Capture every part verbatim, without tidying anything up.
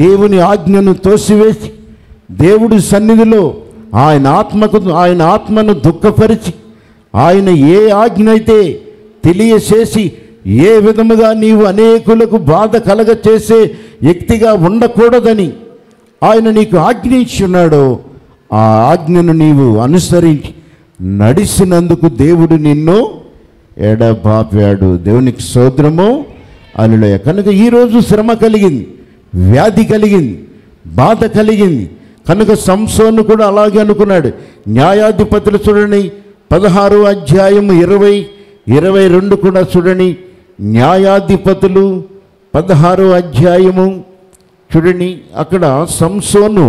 దేవుని ఆజ్ఞను తోసివేసి దేవుడి సన్నిధిలో ఆయన ఆత్మకు ఆయన ఆత్మను దుఃఖపరిచి ఆయన ఏ ఆజ్ఞ అయితే తెలియచేసి ఏ విధముగా నీవు అనేకులకు బాధ కలగ చేసే వ్యక్తిగా ఉండకూడదని ఆయన నీకు ఆజ్ఞించున్నాడో ఆ ఆజ్ఞను నీవు అనుసరించి నడిచినందుకు దేవుడు నిన్ను ఎడబాపాడు. దేవునికి స్తోత్రము. హల్లెలూయా. కనుక ఈరోజు శ్రమ కలిగింది, వ్యాధి కలిగింది, బాధ కలిగింది. కనుక సంసోను కూడా అలాగే అనుకున్నాడు. న్యాయాధిపతులు చూడండి పదహారు అధ్యాయము ఇరవై ఇరవై రెండు కూడా చూడండి. న్యాయాధిపతులు పదహారు అధ్యాయము చూడండి. అక్కడ సంసోను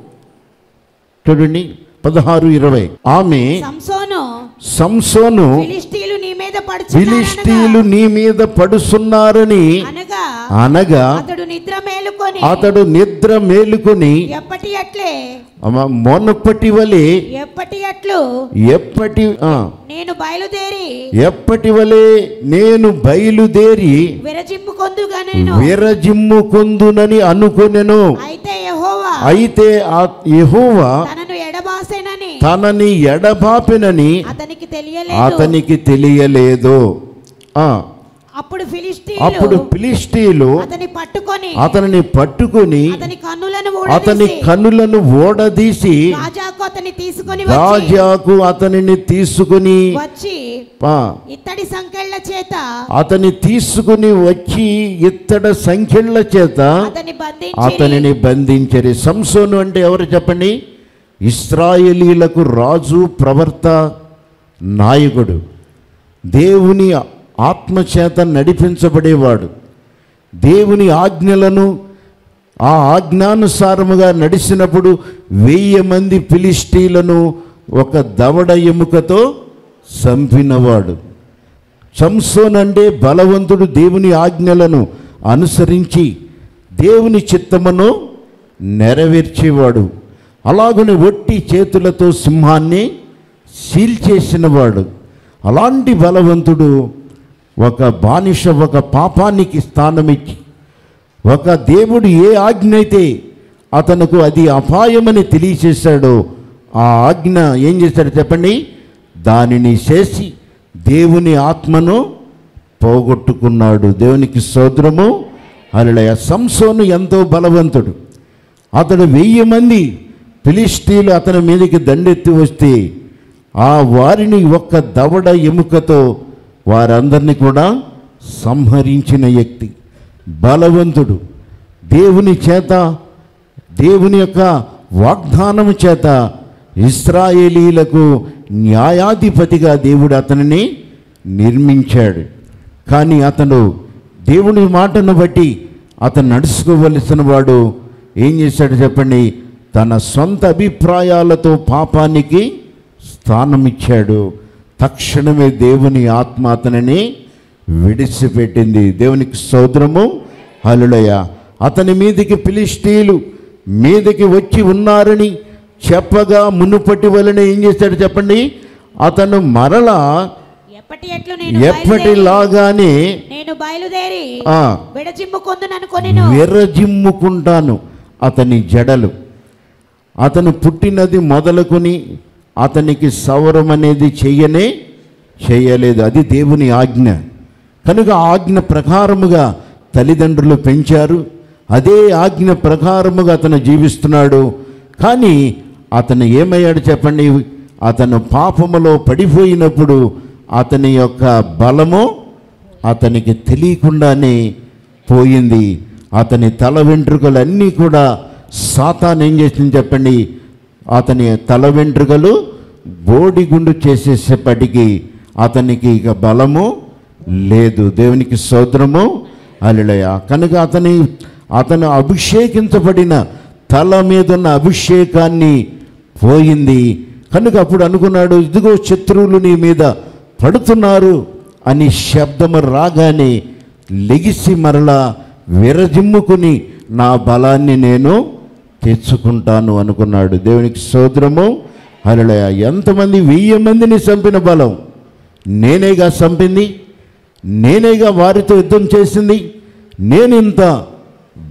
చూడండి పదహారు ఇరవై. ఆమె సంసోను సంసోను ఫిలిష్తీయులు నీ మీద ఫిలిష్తీయులు నీ మీద పడుస్తున్నారని అనగా అనగా అతడు నిద్ర మేలుకొని అతడు నిద్ర మేలుకొని ఎప్పటి అట్లే మొన్నప్పటి వలె ఎప్పటి అట్లు ఎప్పటి నేను బయలుదేరి ఎప్పటి వలె నేను బయలుదేరి విరజిమ్ముకొందుగనెను విరజిమ్ముకొందునని అనుకొనెను. అయితే యెహోవా అయితే యెహోవా తనను ఎడబాసెనని తనని ఎడబాపెనని అతనికి తెలియలేదు అతనికి తెలియలేదు. ఆ అప్పుడు అప్పుడు ఫిలిష్తీయులు అతని పట్టుకొని అతనిని పట్టుకొని అతని కన్నులను అతని కన్నులను ఓడదీసి రాజాకు అతని తీసుకొని రాజాకు అతనిని తీసుకుని వచ్చి ఇత్తడి సంకెళ్ళ చేత అతని తీసుకుని వచ్చి ఇత్తడి సంకెళ్ళ చేత అతనిని బంధించరి. సంసోను అంటే ఎవరు చెప్పండి? ఇశ్రాయేలీలకు రాజు, ప్రవర్త, నాయకుడు, దేవుని ఆత్మచేత నడిపించబడేవాడు. దేవుని ఆజ్ఞలను ఆ ఆజ్ఞానుసారముగా నడిచినప్పుడు వెయ్యి మంది ఫిలిష్తీయులను ఒక దవడ ఎముకతో చంపినవాడు. సంసోను అంటే బలవంతుడు, దేవుని ఆజ్ఞలను అనుసరించి దేవుని చిత్తమును నెరవేర్చేవాడు. అలాగనే ఒట్టి చేతులతో సింహాన్ని సీల్చేసినవాడు. అలాంటి బలవంతుడు ఒక బానిస ఒక పాపానికి స్థానమిచ్చి ఒక దేవుడు ఏ ఆజ్ఞ అయితే అతనుకు అది అపాయమని తెలియచేశాడో ఆ ఆజ్ఞ ఏం చేశాడు చెప్పండి? దానిని చేసి దేవుని ఆత్మను పోగొట్టుకున్నాడు. దేవునికి స్తోత్రము. హల్లెలూయా. సంసోను ఎంతో బలవంతుడు. అతడు వెయ్యి మంది ఫిలిష్తీయులు అతని మీదకి దండెత్తి వస్తే ఆ వారిని ఒక్క దవడ ఎముకతో వారందరినీ కూడా సంహరించిన వ్యక్తి, బలవంతుడు. దేవుని చేత దేవుని యొక్క వాగ్దానము చేత ఇశ్రాయేలీలకు న్యాయాధిపతిగా దేవుడు అతనిని నిర్మించాడు. కానీ అతడు దేవుని మాటను బట్టి అతను నడుచుకోవలసిన వాడు ఏం చేశాడు చెప్పండి? తన సొంత అభిప్రాయాలతో పాపానికి స్థానం ఇచ్చాడు. తక్షణమే దేవుని ఆత్మ అతనిని విడిచిపెట్టింది. దేవునికి స్తోత్రము. హల్లెలూయా. అతని మీదకి ఫిలిష్తీయులు మీదకి వచ్చి ఉన్నారని చెప్పగా మునుపటి వలన ఏం చేశాడు చెప్పండి? అతను మరలా ఎప్పటిలాగానే నేను బయలుదేరి విరజిమ్ముకొందుననుకొనెను విరజిమ్ముకుంటాను అతని జడలు. అతను పుట్టినది మొదలుకొని అతనికి సౌరం అనేది చెయ్యనే చేయలేదు. అది దేవుని ఆజ్ఞ. కనుక ఆజ్ఞ ప్రకారముగా తల్లిదండ్రులు పెంచారు. అదే ఆజ్ఞ ప్రకారముగా అతను జీవిస్తున్నాడు. కానీ అతను ఏమయ్యాడు చెప్పండి? అతను పాపములో పడిపోయినప్పుడు అతని యొక్క బలము అతనికి తెలియకుండానే పోయింది. అతని తల వెంట్రుకలన్నీ కూడా సాతాను ఏం చేసింది చెప్పండి? అతని తల వెంట్రుకలు బోడిగుండు చేసేసేపటికి అతనికి ఇక బలము లేదు. దేవునికి స్తోత్రము. హల్లెలూయా. కనుక అతని అతను అభిషేకించబడిన తల మీద ఉన్న అభిషేకాన్ని పోయింది. కనుక అప్పుడు అనుకున్నాడు, ఇదిగో శత్రువులు నీ మీద పడుతున్నారు అని శబ్దము రాగానే లెగిసి మరలా విరజిమ్ముకుని నా బలాన్ని నేను తెచ్చుకుంటాను అనుకున్నాడు. దేవునికి స్తోత్రము. హల్లెలూయా. ఎంతమంది? వెయ్యి మందిని చంపిన బలం నేనేగా చంపింది, నేనేగా వారితో యుద్ధం చేసింది, నేను ఇంత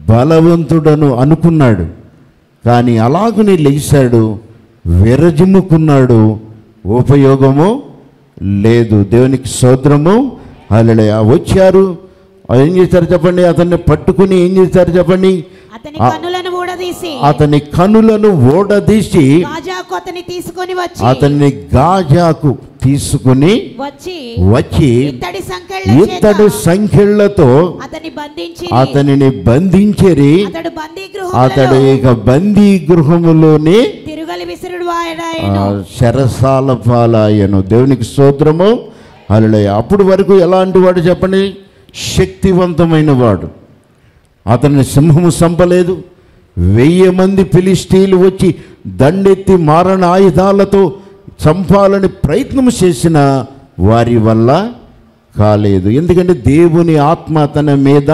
బలవంతుడను అనుకున్నాడు. కానీ అలాగనే లేచాడు, విరజిమ్ముకున్నాడు, ఉపయోగము లేదు. దేవునికి స్తోత్రము. హల్లెలూయా. వచ్చారు, ఏం చేశారు చెప్పండి? అతన్ని పట్టుకుని ఏం చేశారు చెప్పండి? అతని కన్నులను ఊడదీసి అతని కన్నులను ఓడదీసి గాజాకు అతన్ని తీసుకొని వచ్చి అతన్ని గాజాకు తీసుకుని వచ్చి వచ్చి ఇత్తడి ఇత్తడి సంఖ్యలతో అతన్ని బంధించి అతనిని బంధించిరి. అతడు బందీ అతడు ఇక బందీ గృహములోనే తిరుగలి విసురుడు ఆయడాయెను, చెరసాల పాలాయను. దేవునికి స్తోత్రము. హల్లెలూయా. అప్పుడు వరకు ఎలాంటి వాడు చెప్పండి? శక్తివంతమైన వాడు. అతన్ని సింహము చంపలేదు. వెయ్యి మంది ఫిలిష్తీయులు వచ్చి దండెత్తి మారణ ఆయుధాలతో చంపాలని ప్రయత్నం చేసిన వారి వల్ల కాలేదు. ఎందుకంటే దేవుని ఆత్మ అతని మీద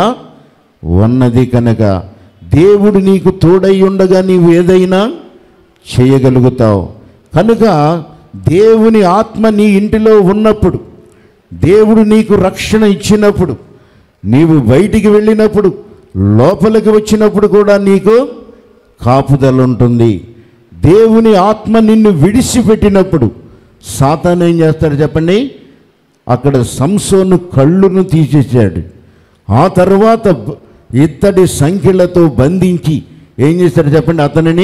ఉన్నది కనుక. దేవుడు నీకు తోడై ఉండగా నీవు ఏదైనా చేయగలుగుతావు. కనుక దేవుని ఆత్మ నీ ఇంటిలో ఉన్నప్పుడు, దేవుడు నీకు రక్షణ ఇచ్చినప్పుడు, నీవు బయటికి వెళ్ళినప్పుడు, లోపలికి వచ్చినప్పుడు కూడా నీకు కాపుదల ఉంటుంది. దేవుని ఆత్మ నిన్ను విడిచిపెట్టినప్పుడు సాతాను ఏం చేస్తాడు చెప్పండి? అక్కడ సంసోను కళ్ళును తీసేశాడు. ఆ తర్వాత ఇత్తడి సంఖ్యలతో బంధించి ఏం చేశాడు చెప్పండి? అతనిని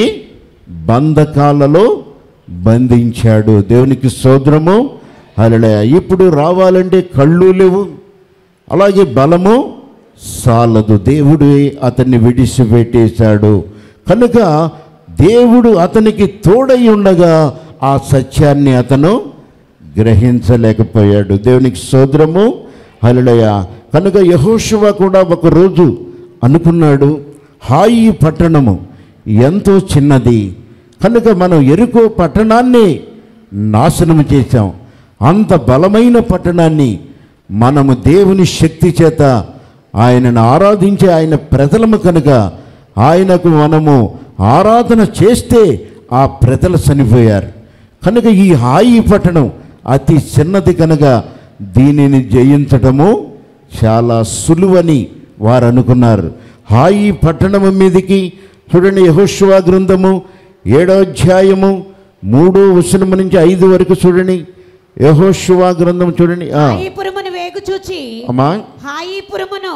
బంధకాలలో బంధించాడు. దేవునికి స్తోత్రము. హల్లెలూయా. ఇప్పుడు రావాలంటే కళ్ళు లేవు, అలాగే బలము సాలదు. దేవుడు అతన్ని విడిచిపెట్టేశాడు. కనుక దేవుడు అతనికి తోడై ఉండగా ఆ సత్యాన్ని అతను గ్రహించలేకపోయాడు. దేవునికి స్తోత్రము. హల్లెలూయా. కనుక యెహోషువ కూడా ఒకరోజు అనుకున్నాడు, హాయి పట్టణము ఎంతో చిన్నది కనుక మనం ఎరుకో పట్టణాన్ని నాశనం చేశాం. అంత బలమైన పట్టణాన్ని మనము దేవుని శక్తి చేత ఆయనను ఆరాధించే ఆయన ప్రజలము కనుక ఆయనకు మనము ఆరాధన చేస్తే ఆ ప్రజలు చనిపోయారు కనుక ఈ హాయి పట్టణం అతి చిన్నది కనుక దీనిని జయించటము చాలా సులువని వారు అనుకున్నారు. హాయి పట్టణము మీదికి చూడండి, యెహోషువ గ్రంథము ఏడో అధ్యాయము మూడో వచనం నుంచి ఐదు వరకు చూడండి. యెహోషువ గ్రంథం చూడండి. హాయిపురమును వేగు చూచి అమ్మా హాయిపురమును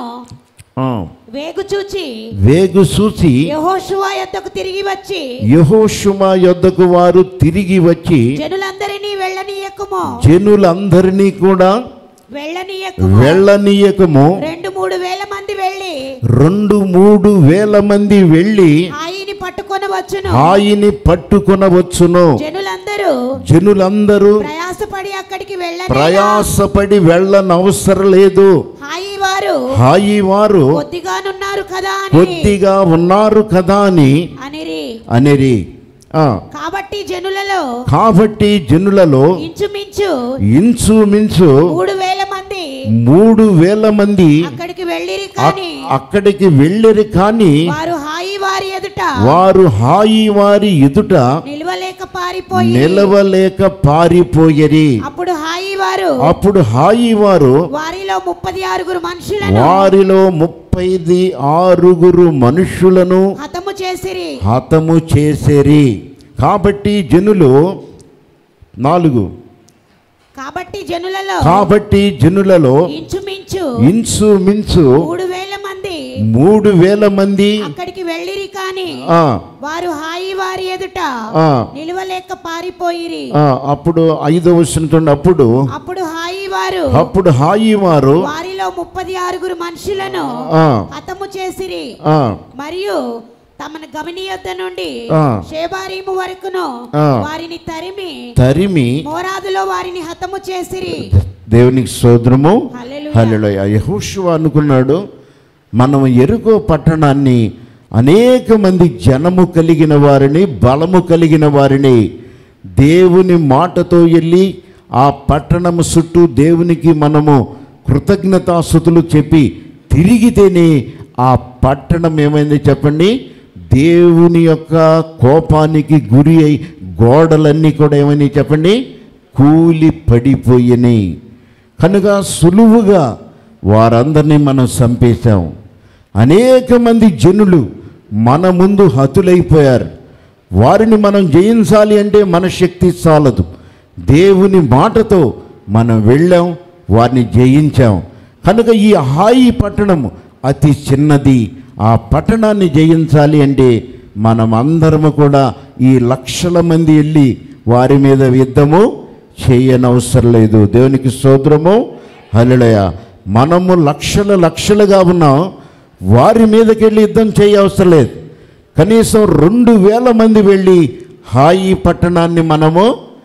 వేగు చూచి వేగు చూచి యెహోషువ యొద్దకు తిరిగి వచ్చి యెహోషువ యొద్దకు వారు తిరిగి వచ్చి జనులందరినీ వెళ్ళనీయకుము జనులందరినీ కూడా వెళ్ళనీయకుము వెళ్ళనీయకము రెండు మూడు వేల మంది వెళ్ళి రెండు మూడు వేల మంది వెళ్ళి హాయిని పట్టుకొనవచ్చును హాయిని పట్టుకొనవచ్చును. జనులందరూ జనులందరూ ప్రయాసపడి అక్కడికి వెళ్ళ ప్రయాసపడి వెళ్ళనవసరం లేదు. హాయి వారు హాయి వారు కొద్దిగానున్నారు కదా అని కొద్దిగా ఉన్నారు కదా అని అనిరి అనిరి కాబట్టి జనులలో కాబట్టి జనులలో ఇంచుమించు ఇంచుమించు మూడు వేల మంది మూడు వేల మంది అక్కడికి వెళ్ళిరి కానీ అక్కడికి వెళ్ళిరి కానీ వారు హాయి వారి ఎదుట వారు హాయి వారి ఎదుట నిలవలేక పారిపోయి నిలవలేక పారిపోయిరి. అప్పుడు హాయి వారు అప్పుడు హాయి వారు వారిలో ముప్పది ఆరుగురు మనుషులను వారిలో ముప్పైది ఆరుగురు మనుషులను హతము చేసిరి హతము చేసిరి. కాబట్టి జనులు నాలుగు కాబట్టి జనులలో కాబట్టి జనులలో ఇంచుమించు ఇంచుమించు మూడు వేల మంది మూడు వేల మంది అక్కడికి వెళ్ళిరి కానీ వారు హాయి వారి ఎదుట నిలవలేక పారిపోయిరి. అప్పుడు ఐదో వచనం అప్పుడు అప్పుడు హాయి వారు అప్పుడు హాయి వారు వారిలో ముప్పది ఆరుగురు మనుషులను హతము చేసిరి మరియు తమను గమనీయొద్ద నుండి షేబారీము వరకును వారిని తరిమి తరిమి మోరాదులో వారిని హతము చేసిరి. దేవునికి స్తోత్రము. హల్లెలూయా. యెహోషువ అనుకున్నాడు, మనం యెరికో పట్టణాన్ని అనేక మంది జనము కలిగిన వారిని బలము కలిగిన వారిని దేవుని మాటతో వెళ్ళి ఆ పట్టణము చుట్టూ దేవునికి మనము కృతజ్ఞతాస్తుతులు చెప్పి తిరిగితేనే ఆ పట్టణం ఏమైంది చెప్పండి, దేవుని యొక్క కోపానికి గురి అయి గోడలన్నీ కూడా ఏమని చెప్పండి కూలి పడిపోయినాయి. కనుక సులువుగా వారందరినీ మనం చంపేశాం. అనేక మంది జనులు మన ముందు హతులైపోయారు. వారిని మనం జయించాలి అంటే మన శక్తి చాలదు. దేవుని మాటతో మనం వెళ్ళాం, వారిని జయించాం. కనుక ఈ హాయి పట్టణం అతి చిన్నది. ఆ పట్టణాన్ని జయించాలి అంటే మనం అందరము కూడా ఈ లక్షల మంది వెళ్ళి వారి మీద యుద్ధము చేయనవసరం లేదు. దేవునికి స్తోత్రము, హల్లెలూయా. మనము లక్షల లక్షలుగా ఉన్నాం, వారి మీదకి వెళ్ళి యుద్ధం చేయవసరం లేదు. కనీసం రెండు వేల మంది వెళ్ళి హాయి పట్టణాన్ని మనము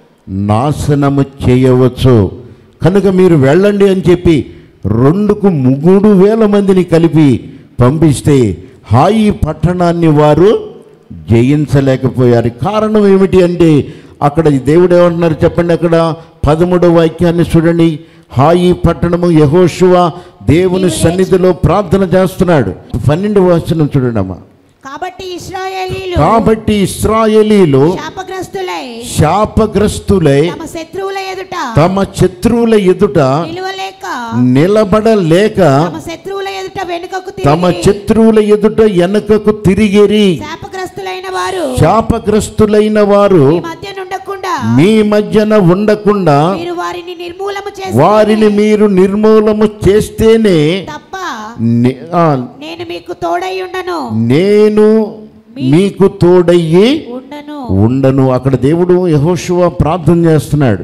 నాశనము చేయవచ్చు. కనుక మీరు వెళ్ళండి అని చెప్పి రెండుకు మూడు వేల మందిని కలిపి పంపిస్తే హాయి పట్టణాన్ని వారు జయించలేకపోయారు. కారణం ఏమిటి అంటే అక్కడ దేవుడు ఏమంటున్నారు చెప్పండి. అక్కడ పదమూడవ వాక్యాన్ని చూడండి. హాయి పట్టణము యెహోషువ దేవుని సన్నిధిలో ప్రార్థన చేస్తున్నాడు. పన్నెండవ వచనం చూడండి అమ్మా. కాబట్టి ఇశ్రాయేలీలు కాబట్టి ఇశ్రాయేలీలు శాపగ్రస్తులై శాపగ్రస్తులై తమ శత్రువుల ఎదుట తమ శత్రువుల ఎదుట నిలవలేక నిలబడలేక తమ శత్రువుల ఎదుట వెనుకకు తమ శత్రువుల ఎదుట వెనుకకు తిరిగిరి. శాపగ్రస్తులైన వారు శాపగ్రస్తులైన వారు మీ మధ్య ఉండకుండా మీ మధ్యన ఉండకుండా మీరు వారిని నిర్మూలము చేసి వారిని మీరు నిర్మూలము చేస్తేనే తప్ప నే- ఆ, నేను మీకు తోడై ఉండను నేను మీకు తోడయ్యి ఉండను ఉండను. అక్కడ దేవుడు యెహోషువ ప్రార్థన చేస్తున్నాడు.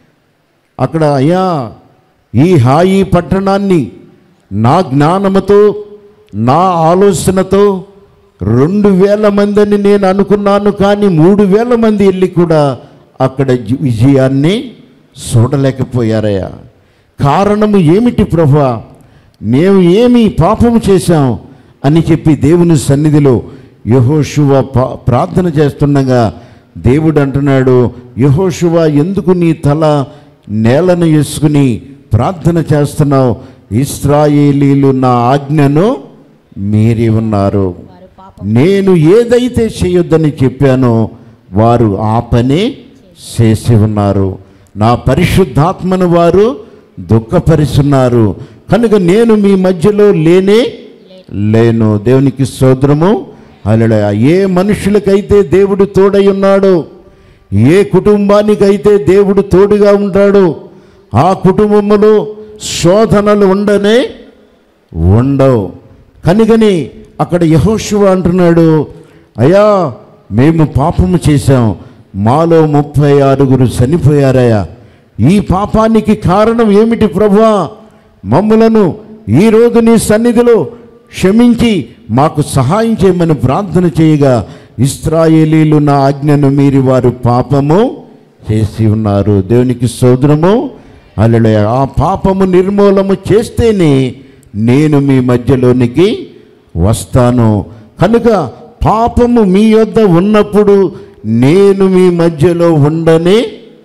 అక్కడ అయ్యా ఈ హాయి పట్టణాన్ని నా జ్ఞానముతో నా ఆలోచనతో రెండు వేల మందిని నేను అనుకున్నాను, కానీ మూడు వేల మంది వెళ్ళి కూడా అక్కడ జి- విజయాన్ని చూడలేకపోయారయ్యా. కారణము ఏమిటి ప్రభువా? మేము ఏమి పాపము చేశాం అని చెప్పి దేవుని సన్నిధిలో యెహోషువ ప్రార్థన చేస్తుండగా దేవుడు అంటున్నాడు, యెహోషువ ఎందుకు నీ తల నేలను వేసుకుని ప్రార్థన చేస్తున్నావు? ఇశ్రాయేలీలు నా ఆజ్ఞను మీరి ఉన్నారు. నేను ఏదైతే చేయొద్దని చెప్పానో వారు ఆ పని చేసి ఉన్నారు. నా పరిశుద్ధాత్మను వారు దుఃఖపరుస్తున్నారు. కనుక నేను మీ మధ్యలో లేనే లేను. దేవునికి స్తోత్రము, హల్లెలూయా. ఏ మనుషులకైతే దేవుడు తోడై ఉన్నాడో, ఏ కుటుంబానికైతే దేవుడు తోడుగా ఉంటాడో ఆ కుటుంబంలో శోధనలు ఉండనే ఉండవు. కనుకని అక్కడ యెహోషువ అంటున్నాడు, అయ్యా మేము పాపము చేశాం, మాలో ముప్పై ఆరుగురు చనిపోయారయ్యా. ఈ పాపానికి కారణం ఏమిటి ప్రభువా? మమ్ములను ఈరోజు నీ సన్నిధిలో క్షమించి మాకు సహాయం చేయమని ప్రార్థన చేయగా ఇశ్రాయేలీలు నా ఆజ్ఞను మీరి వారు పాపము చేసి ఉన్నారు. దేవునికి స్తోత్రము, హల్లెలూయా. ఆ పాపము నిర్మూలము చేస్తేనే నేను మీ మధ్యలోనికి వస్తాను. కనుక పాపము మీ యొద్ద ఉన్నప్పుడు నేను మీ మధ్యలో ఉండనే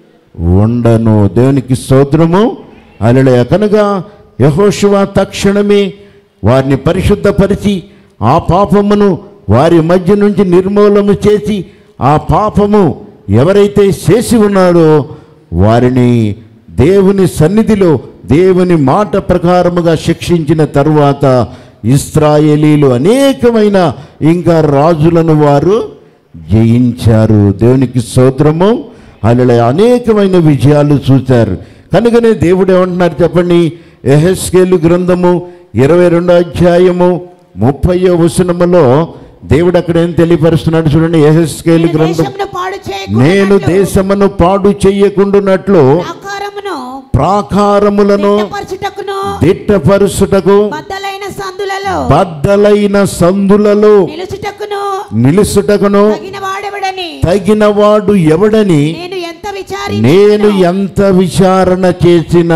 ఉండను. దేవునికి స్తోత్రము, హల్లెలూయా. కనుక యెహోషువ తక్షణమే వారిని పరిశుద్ధపరిచి ఆ పాపమును వారి మధ్య నుంచి నిర్మూలన చేసి ఆ పాపము ఎవరైతే చేసి ఉన్నారో వారిని దేవుని సన్నిధిలో దేవుని మాట ప్రకారముగా శిక్షించిన తరువాత ఇశ్రాయేలీలు అనేకమైన ఇంకా రాజులను వారు జయించారు. దేవునికి స్తోత్రము, హల్లెలూయా. అనేకమైన విజయాలు చూశారు. కనుకనే దేవుడు ఏమంటున్నారు చెప్పండి. యెహెజ్కేలు గ్రంథము ఇరవై రెండో అధ్యాయము ముప్పయో వచనములో దేవుడు అక్కడ ఏం తెలియపరుస్తున్నాడు చూడండి. యెహెజ్కేలు గ్రంథం, నేను దేశమును పాడు చెయ్యకుండునట్లు ప్రాకారములను దిట్టపరుచుటకు బద్దలైన సందులలో బద్దలైన సందులలో నిలుచుటకును నిలుచుటకును తగినవాడు ఎవడని నేను ఎంత విచారి నేను ఎంత విచారణ చేసినా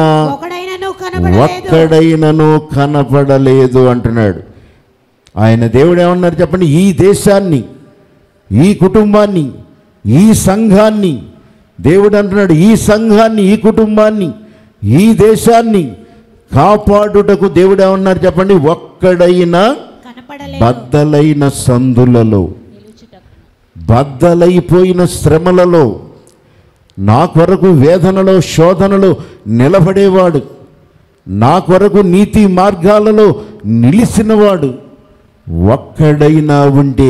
ఒక్కడైనను కనపడలేదు అంటున్నాడు. ఆయన దేవుడు ఏమన్నారు చెప్పండి. ఈ దేశాన్ని, ఈ కుటుంబాన్ని, ఈ సంఘాన్ని దేవుడు అంటున్నాడు, ఈ సంఘాన్ని, ఈ కుటుంబాన్ని, ఈ దేశాన్ని కాపాడుటకు దేవుడు ఏమన్నారు చెప్పండి. ఒక్కడైనా బద్దలైన సందులలో, బద్దలైపోయిన శ్రమలలో, నా కొరకు వేదనలో శోధనలో నిలబడేవాడు, నా కొరకు నీతి మార్గాలలో నిలిచినవాడు, ఒక్కడైనా ఉంటే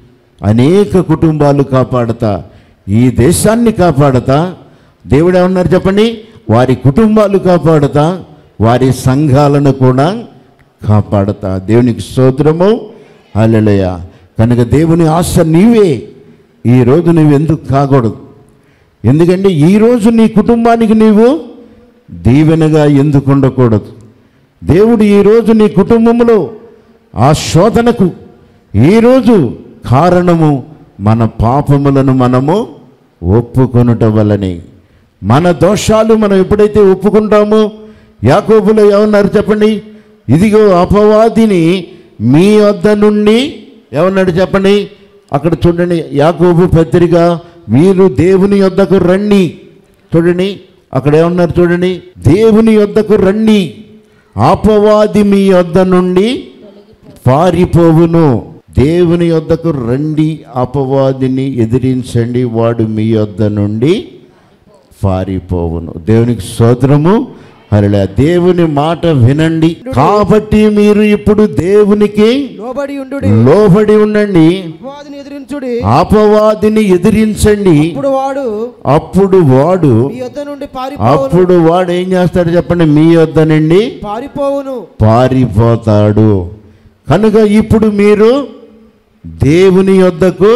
అనేక కుటుంబాలు కాపాడతా, ఈ దేశాన్ని కాపాడతా. దేవుడు ఏమన్నారు చెప్పండి? వారి కుటుంబాలు కాపాడతా, వారి సంఘాలను కూడా కాపాడతా. దేవునికి స్తోత్రము, హల్లెలూయా. కనుక దేవుని ఆశ నీవే. ఈరోజు నువ్వు ఎందుకు కాకూడదు? ఎందుకంటే ఈరోజు నీ కుటుంబానికి నీవు దీవెనగా ఎందుకు ఉండకూడదు? దేవుడు ఈరోజు నీ కుటుంబంలో ఆ శోధనకు ఈరోజు కారణము మన పాపములను మనము ఒప్పుకొనుట వలనే. మన దోషాలు మనం ఎప్పుడైతే ఒప్పుకుంటామో, యాకోబులో ఏమన్నారు చెప్పండి? ఇదిగో అపవాదిని మీ వద్ద నుండి ఏమన్నాడు చెప్పండి? అక్కడ చూడండి, యాకోబు పత్రిక, మీరు దేవుని యొద్దకు రండి. చూడండి అక్కడ ఏమన్నారు చూడండి, దేవుని యొద్దకు రండి, అపవాది మీ యొద్ద నుండి పారిపోవును. దేవుని యొద్దకు రండి, అపవాదిని ఎదిరించండి, వాడు మీ యొద్ద నుండి పారిపోవును. దేవునికి స్తోత్రము, హల్లెలూయా. దేవుని మాట వినండి. కాబట్టి మీరు ఇప్పుడు దేవునికి లోబడి ఉండుడి, లోబడి ఉండండి, అపవాదిని ఎదిరించుడి, అపవాదిని ఎదిరించండి. అప్పుడు వాడు అప్పుడు వాడు మీ యొద్ద నుండి పారిపోవును. అప్పుడు వాడు ఏం చేస్తాడు చెప్పండి? మీ యొద్ద నుండి పారిపోవును, పారిపోతాడు. కనుక ఇప్పుడు మీరు దేవుని యొద్దకు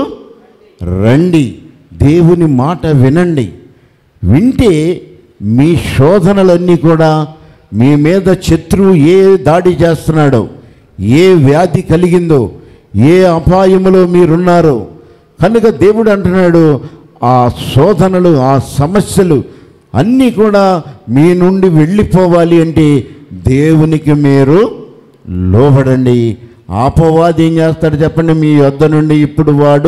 రండి, దేవుని మాట వినండి. వింటే మీ శోధనలన్నీ కూడా, మీ మీద శత్రువు ఏ దాడి చేస్తున్నాడో, ఏ వ్యాధి కలిగిందో, ఏ అపాయములో మీరున్నారో, కనుక దేవుడు అంటున్నాడు ఆ శోధనలు, ఆ సమస్యలు అన్నీ కూడా మీ నుండి వెళ్ళిపోవాలి అంటే దేవునికి మీరు లోబడండి. అపవాది ఏం చేస్తాడు చెప్పండి? మీ యొద్ద నుండి ఇప్పుడు వాడు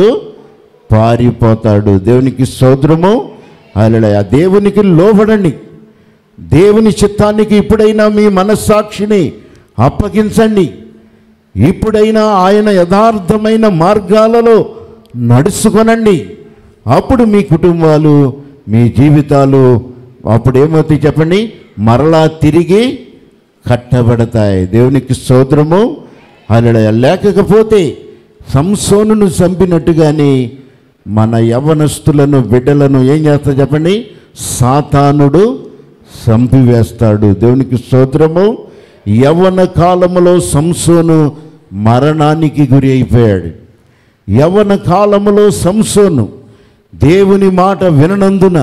పారిపోతాడు. దేవునికి స్తోత్రము, హల్లెలూయా. దేవునికి లోబడండి. దేవుని చిత్తానికి ఇప్పుడైనా మీ మనస్సాక్షిని అప్పగించండి. ఇప్పుడైనా ఆయన యథార్థమైన మార్గాలలో నడుచుకొనండి. అప్పుడు మీ కుటుంబాలు, మీ జీవితాలు అప్పుడు ఏమవుతాయి చెప్పండి? మరలా తిరిగి కట్టబడతాయి. దేవునికి స్తోత్రము, హల్లెలూయా. లేకపోతే సంసోనును చంపినట్టుగానే మన యవ్వనస్తులను, బిడ్డలను ఏం చేస్తా చెప్పండి? సాతానుడు చంపివేస్తాడు. దేవునికి స్తోత్రము. యవ్వన కాలములో సంసోను మరణానికి గురి అయిపోయాడు. యవ్వన కాలములో సంసోను దేవుని మాట విననందున,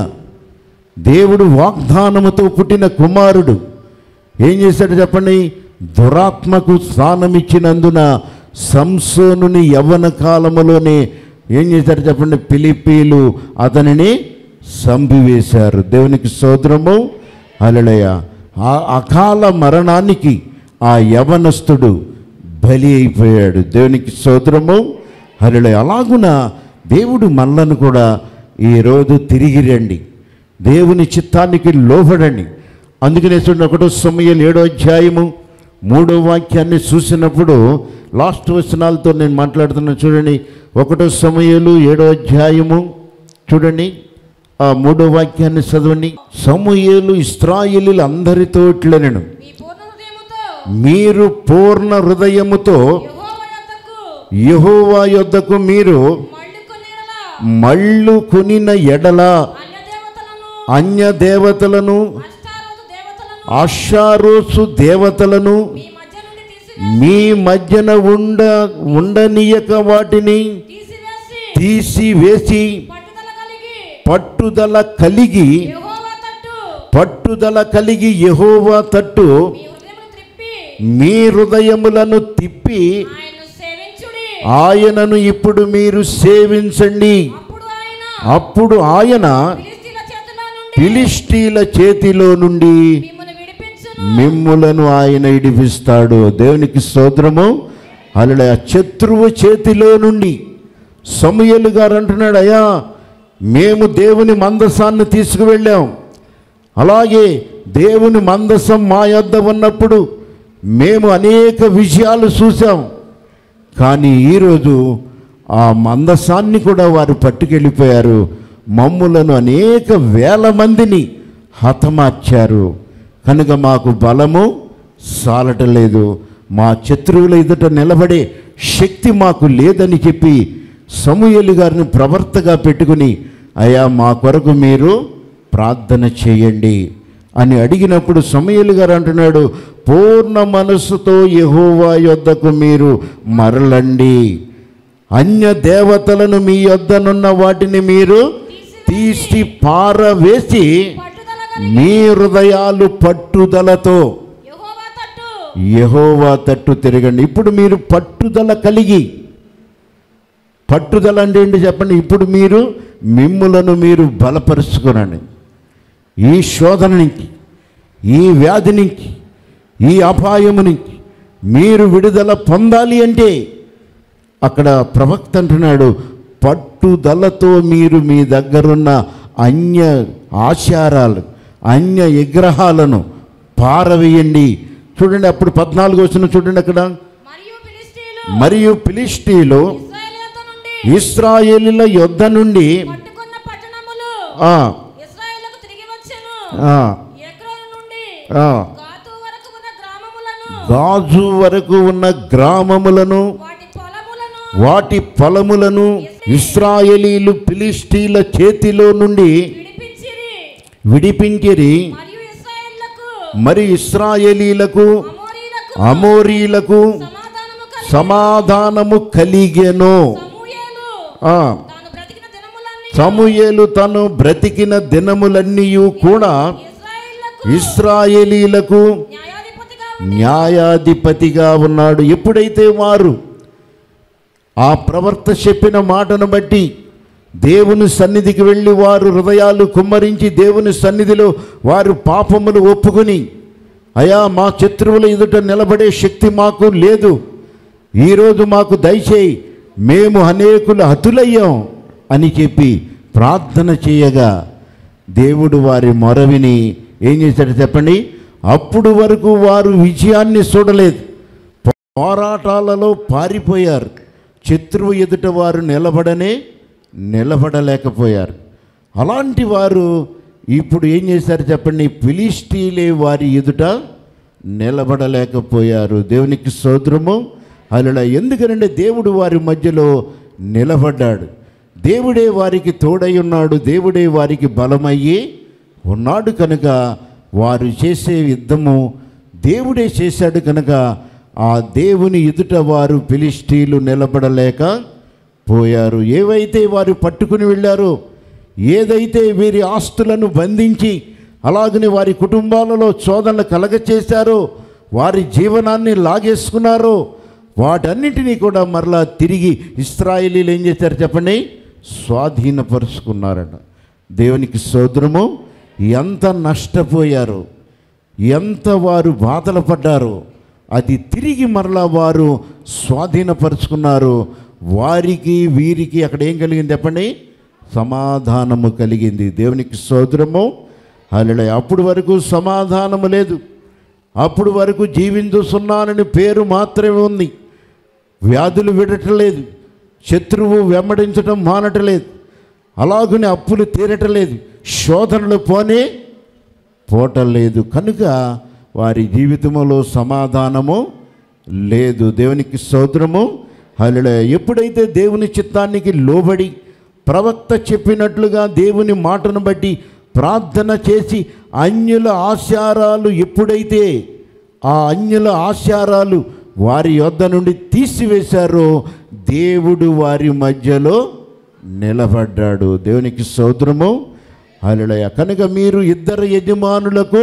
దేవుడు వాగ్దానముతో పుట్టిన కుమారుడు ఏం చేశాడు చెప్పండి? దురాత్మకు స్థానం ఇచ్చినందున సంసోనుని యవ్వన కాలములోనే ఏం చేశారు చెప్పండి? ఫిలిప్పీలు అతనిని చంపివేశారు. దేవునికి స్తోత్రము, హల్లెలూయా. ఆ అకాల మరణానికి ఆ యవనస్తుడు బలి అయిపోయాడు. దేవునికి స్తోత్రము, హల్లెలూయా. అలాగున దేవుడు మనలను కూడా ఈరోజు తిరిగి రండి, దేవుని చిత్తానికి లోబడండి. అందుకనే చూడండి, ఒకటో సమూయేలు ఏడో అధ్యాయము మూడో వాక్యాన్ని చూసినప్పుడు లాస్ట్ వచనాలతో నేను మాట్లాడుతున్నాను. చూడండి, ఒకటో సమూయేలు ఏడో అధ్యాయము చూడండి, ఆ మూడో వాక్యాన్ని చదవండి. సమూయేలు ఇశ్రాయేలీయుల అందరితో ఇట్లనెను, మీరు పూర్ణ హృదయముతో యెహోవా యొద్దకు మీరు మళ్ళు కొనిన ఎడల అన్య దేవతలను, అషారోసు దేవతలను మీ మధ్యన ఉండ ఉండనీయక వాటిని తీసివేసి పట్టుదల కలిగి పట్టుదల కలిగి యెహోవా తట్టు మీ హృదయములను తిప్పి ఆయనను ఇప్పుడు మీరు సేవించండి. అప్పుడు ఆయన ఫిలిష్తీయుల చేతిలో నుండి మిమ్ములను ఆయన ఇడిపిస్తాడు. దేవునికి స్తోత్రము, హల్లెలూయా. శత్రువు చేతిలో నుండి సమూయేలు గారు అంటున్నాడు, అయ్యా మేము దేవుని మందసాన్ని తీసుకువెళ్ళాం, అలాగే దేవుని మందసం మా యొద్ద ఉన్నప్పుడు మేము అనేక విజయాలు చూసాం. కానీ ఈరోజు ఆ మందసాన్ని కూడా వారు పట్టుకెళ్ళిపోయారు, మమ్ములను అనేక వేల మందిని హతమార్చారు. కనుక మాకు బలము సాలటలేదు, మా శత్రువుల ఎదుట నిలబడే శక్తి మాకు లేదని చెప్పి సమూయేలు గారిని ప్రవర్తగా పెట్టుకుని, అయ్యా మా కొరకు మీరు ప్రార్థన చేయండి అని అడిగినప్పుడు సమూయేలు గారు అంటున్నాడు, పూర్ణ మనస్సుతో యెహోవా యొద్దకు మీరు మరలండి, అన్య దేవతలను మీ యొద్దనున్న వాటిని మీరు తీసి పారవేసి మీ హృదయాలు పట్టుదలతో యెహోవా తట్టు తిరగండి. ఇప్పుడు మీరు పట్టుదల కలిగి, పట్టుదల అంటే ఏంటి చెప్పండి, ఇప్పుడు మీరు మిమ్ములను మీరు బలపరుచుకోనండి. ఈ శోధన నుంచి, ఈ వ్యాధి నుంచి, ఈ అపాయము నుంచి మీరు విడుదల పొందాలి అంటే అక్కడ ప్రవక్త అంటున్నాడు, పట్టుదలతో మీరు మీ దగ్గరున్న అన్య ఆచారాలు, అన్య విగ్రహాలను పారవేయండి. చూడండి అప్పుడు పద్నాలుగు వచ్చిన చూడండి అక్కడ, మరియు ఫిలిష్తీయులు ఇశ్రాయేలీయుల యొద్ద నుండి గాజు వరకు ఉన్న గ్రామములను వాటి పొలములను ఇశ్రాయేలీయులు ఫిలిష్తీయుల చేతిలో నుండి విడిపించిరి. మరి ఇశ్రాయేలీయులకు అమోరీలకు సమాధానము కలిగెను. సమూయేలు తను బ్రతికిన దినములన్నీ కూడా ఇశ్రాయేలీయులకు న్యాయాధిపతిగా ఉన్నాడు. ఎప్పుడైతే వారు ఆ ప్రవర్త చెప్పిన మాటను బట్టి దేవుని సన్నిధికి వెళ్ళి వారు హృదయాలు కుమ్మరించి దేవుని సన్నిధిలో వారు పాపములు ఒప్పుకొని, అయా మా శత్రువుల ఎదుట నిలబడే శక్తి మాకు లేదు, ఈరోజు మాకు దయచేయి, మేము అనేకులు హతులయ్యాం అని చెప్పి ప్రార్థన చేయగా దేవుడు వారి మొరవిని ఏం చేశాడు చెప్పండి, అప్పుడు వరకు వారు విజయాన్ని చూడలేదు, పోరాటాలలో పారిపోయారు, శత్రువు ఎదుట వారు నిలబడనే నిలబడలేకపోయారు. అలాంటి వారు ఇప్పుడు ఏం చేశారు చెప్పండి, ఫిలిష్తీయులే వారి ఎదుట నిలబడలేకపోయారు. దేవునికి స్తోత్రము. అలా ఎందుకనంటే దేవుడు వారి మధ్యలో నిలబడ్డాడు, దేవుడే వారికి తోడై ఉన్నాడు, దేవుడే వారికి బలమయ్యి ఉన్నాడు. కనుక వారు చేసే యుద్ధము దేవుడే చేశాడు. కనుక ఆ దేవుని ఎదుట వారు ఫిలిష్తీయులు నిలబడలేక పోయారు. ఏవైతే వారు పట్టుకుని వెళ్ళారో, ఏదైతే వీరి ఆస్తులను బంధించి అలాగనే వారి కుటుంబాలలో శోధనలు కలగచేశారో, వారి జీవనాన్ని లాగేసుకున్నారో, వాటన్నిటినీ కూడా మరలా తిరిగి ఇశ్రాయేలీయులు ఏం చేశారు చెప్పండి, స్వాధీనపరుచుకున్నారట. దేవునికి స్తోత్రము. ఎంత నష్టపోయారో, ఎంత వారు బాధలు పడ్డారో, అది తిరిగి మరలా వారు స్వాధీనపరుచుకున్నారు. వారికి వీరికి అక్కడ ఏం కలిగింది చెప్పండి, సమాధానము కలిగింది. దేవునికి స్తోత్రము. హల్లెలూయా. అప్పుడు వరకు సమాధానము లేదు, అప్పుడు వరకు జీవించుతున్నానని పేరు మాత్రమే ఉంది, వ్యాధులు విడటలేదు, శత్రువు వెంబడించడం మానటలేదు, అలాగనే అప్పులు తీరటలేదు, శోధనలు పోనే పోటలేదు. కనుక వారి జీవితంలో సమాధానము లేదు. దేవునికి స్తోత్రము. హల్లెలూయా. ఎప్పుడైతే దేవుని చిత్తానికి లోబడి ప్రవక్త చెప్పినట్లుగా దేవుని మాటను బట్టి ప్రార్థన చేసి అన్యుల ఆచారాలు ఎప్పుడైతే ఆ అన్యుల ఆచారాలు వారి యొద్ద నుండి తీసివేశారో, దేవుడు వారి మధ్యలో నిలబడ్డాడు. దేవునికి స్తోత్రము. హల్లెలూయా. కనుక మీరు ఇద్దరు యజమానులకు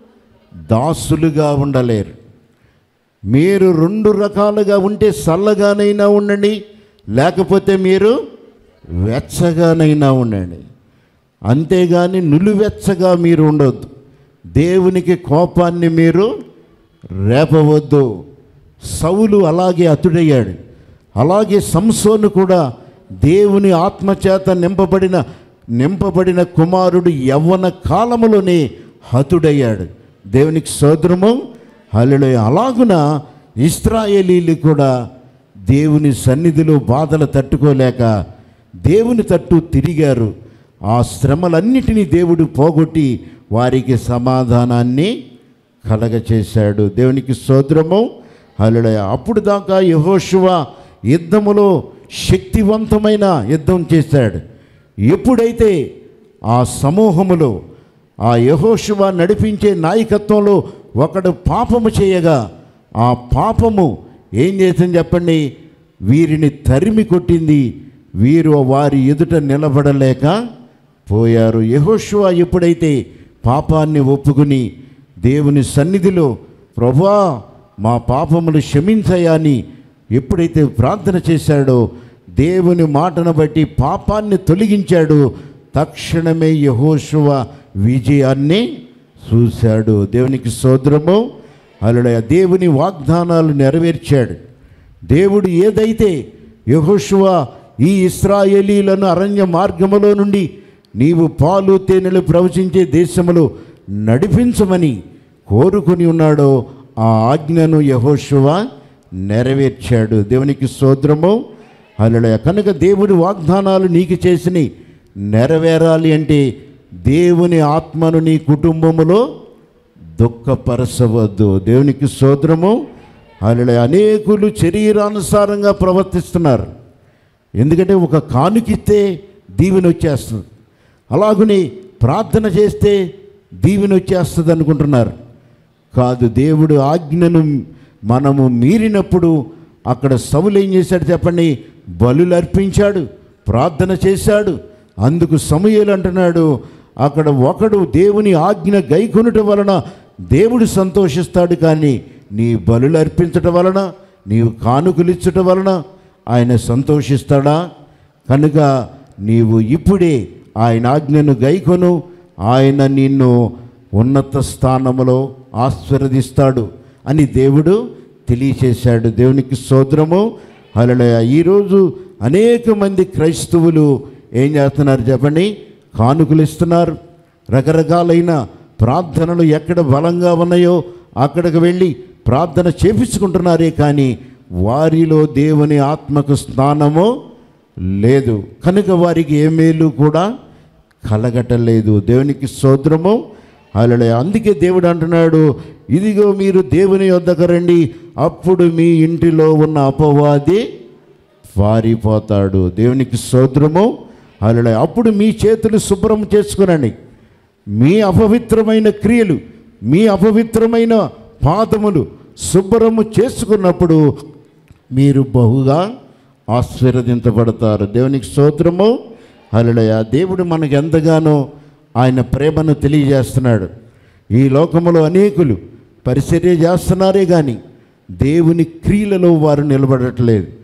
దాసులుగా ఉండలేరు. మీరు రెండు రకాలుగా ఉంటే చల్లగానైనా ఉండండి, లేకపోతే మీరు వెచ్చగానైనా ఉండండి. అంతేగాని నులివెచ్చగా మీరు ఉండొద్దు. దేవునికి కోపాన్ని మీరు రేపవద్దు. సౌలు అలాగే అతుడయ్యాడు, అలాగే సంసోను కూడా దేవుని ఆత్మచేత నింపబడిన నింపబడిన కుమారుడు యవ్వన కాలములోనే హతుడయ్యాడు. దేవునికి స్తోత్రము. హల్లెలూయా. అలాగున ఇశ్రాయేలీయులు కూడా దేవుని సన్నిధిలో బాధలు తట్టుకోలేక దేవుని తట్టు తిరిగారు. ఆ శ్రమలన్నిటినీ దేవుడు పోగొట్టి వారికి సమాధానాన్ని కలగచేశాడు. దేవునికి స్తోత్రము. హల్లెలూయా. అప్పుడు దాకా యెహోషువ యుద్ధములో శక్తివంతమైన యుద్ధం చేశాడు. ఎప్పుడైతే ఆ సమూహములో ఆ యెహోషువ నడిపించే నాయకత్వంలో ఒకడు పాపము చేయగా ఆ పాపము ఏం చేసింది చెప్పండి, వీరిని తరిమి కొట్టింది. వీరు వారి ఎదుట నిలబడలేక పోయారు. యెహోషువ ఎప్పుడైతే పాపాన్ని ఒప్పుకుని దేవుని సన్నిధిలో ప్రభువా మా పాపములు క్షమించయ్యా అని ఎప్పుడైతే ప్రార్థన చేశాడో దేవుని మాటను బట్టి పాపాన్ని తొలగించాడు. తక్షణమే యెహోషువ విజయాన్ని చూశాడు. దేవునికి స్తోత్రము. హల్లెలూయా. దేవుని వాగ్దానాలు నెరవేర్చాడు. దేవుడు ఏదైతే యెహోషువ ఈ ఇశ్రాయేలీలను అరణ్య మార్గములో నుండి నీవు పాలు తేనెలు ప్రవచించే దేశములో నడిపించమని కోరుకుని ఉన్నాడో ఆ ఆజ్ఞను యెహోషువ నెరవేర్చాడు. దేవునికి స్తోత్రము. హల్లెలూయా. కనుక దేవుడి వాగ్దానాలు నీకు చేసినవి నెరవేరాలి అంటే దేవుని ఆత్మను నీ కుటుంబములో దుఃఖపరచవద్దు. దేవునికి స్తోత్రము. హల్లెలూయా. అనేకులు శరీరానుసారంగా ప్రవర్తిస్తున్నారు. ఎందుకంటే ఒక కానుకిస్తే దీవెన వచ్చేస్తుంది, అలాగని ప్రార్థన చేస్తే దీవెన వచ్చేస్తుంది అనుకుంటున్నారు. కాదు, దేవుడు ఆజ్ఞను మనము మీరినప్పుడు అక్కడ సౌలు ఏం చేశాడు చెప్పండి, బలులు అర్పించాడు, ప్రార్థన చేశాడు. అందుకు సమూయేలు అంటున్నాడు, అక్కడ ఒకడు దేవుని ఆజ్ఞ గైకొనుట వలన దేవుడు సంతోషిస్తాడు, కానీ నీ బలులు అర్పించటం వలన నీవు కానుకలు ఇచ్చటం వలన ఆయన సంతోషిస్తాడా? కనుక నీవు ఇప్పుడే ఆయన ఆజ్ఞను గైకొను, ఆయన నిన్ను ఉన్నత స్థానములో ఆశీర్వదిస్తాడు అని దేవుడు తెలియచేశాడు. దేవునికి స్తోత్రము. హల్లెలూయా. ఈరోజు అనేక మంది క్రైస్తవులు ఏం చేస్తున్నారు చెప్పండి, కానుకలు ఇస్తున్నారు. రకరకాలైన ప్రార్థనలు ఎక్కడ బలంగా ఉన్నాయో అక్కడికి వెళ్ళి ప్రార్థన చేపించుకుంటున్నారే, కానీ వారిలో దేవుని ఆత్మకు స్థానము లేదు. కనుక వారికి ఏ మేలు కూడా కలగటలేదు. దేవునికి స్తోత్రము. హల్లెలూయా. అందుకే దేవుడు అంటున్నాడు, ఇదిగో మీరు దేవుని యొద్దకు రండి, అప్పుడు మీ ఇంటిలో ఉన్న అపవాది పారిపోతాడు. దేవునికి స్తోత్రము. హల్లెలూయా. అప్పుడు మీ చేతులు శుభ్రం చేసుకునండి. మీ అపవిత్రమైన క్రియలు, మీ అపవిత్రమైన పాదములు శుభ్రము చేసుకున్నప్పుడు మీరు బహుగా ఆశీర్వదించబడతారు. దేవునికి స్తోత్రము. హల్లెలూయా. దేవుడు మనకు ఎంతగానో ఆయన ప్రేమను తెలియజేస్తున్నాడు. ఈ లోకములో అనేకులు పరిచర్య చేస్తున్నారే కానీ దేవుని క్రియలలో వారు నిలబడట్లేదు.